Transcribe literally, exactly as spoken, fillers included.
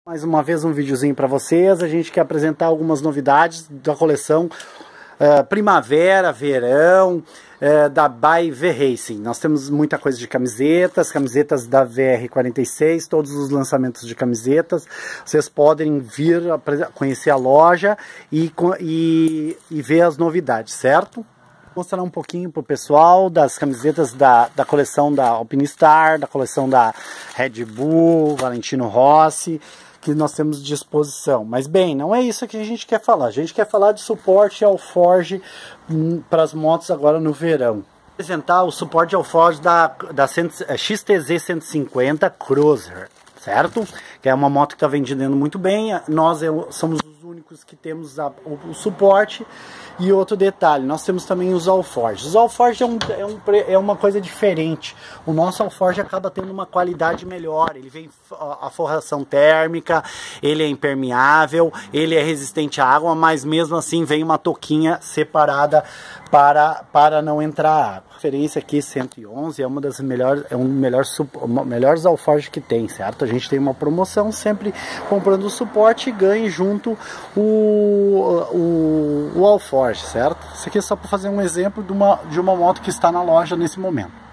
Mais uma vez um videozinho para vocês. A gente quer apresentar algumas novidades da coleção uh, Primavera, Verão uh, da By V Racing. Nós temos muita coisa de camisetas, camisetas da V R quarenta e seis, todos os lançamentos de camisetas. Vocês podem vir conhecer a loja e, e, e ver as novidades, certo? Vou mostrar um pouquinho pro pessoal das camisetas da, da coleção da Alpinistar, da coleção da Red Bull, Valentino Rossi, que nós temos de disposição. Mas bem, não é isso que a gente quer falar. A gente quer falar de suporte ao Forge hum, para as motos agora no verão. Vou apresentar o suporte ao Forge da, da X T Z cento e cinquenta Cruiser, certo? Que é uma moto que está vendendo muito bem. Nós somos os únicos que temos a, o, o suporte. E outro detalhe, nós temos também os alforjes. Os alforjes é, um, é, um, é uma coisa diferente. O nosso alforje acaba tendo uma qualidade melhor. Ele vem a forração térmica, ele é impermeável, ele é resistente à água, mas mesmo assim vem uma touquinha separada para, para não entrar água. A referência aqui cento e onze é uma das melhores, é um melhor, melhores alforjes que tem, certo? A gente tem uma promoção sempre comprando o suporte e ganha junto o, o, o alforje, certo? Isso aqui é só para fazer um exemplo de uma, de uma moto que está na loja nesse momento.